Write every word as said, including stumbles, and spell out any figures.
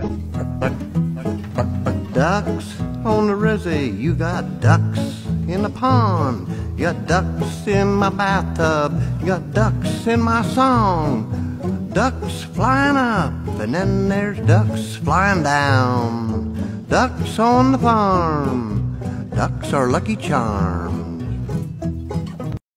Ducks on the resi, you got ducks in the pond, you got ducks in my bathtub, you got ducks in my song. Ducks flying up, and then there's ducks flying down. Ducks on the farm, ducks are Lucky Charm.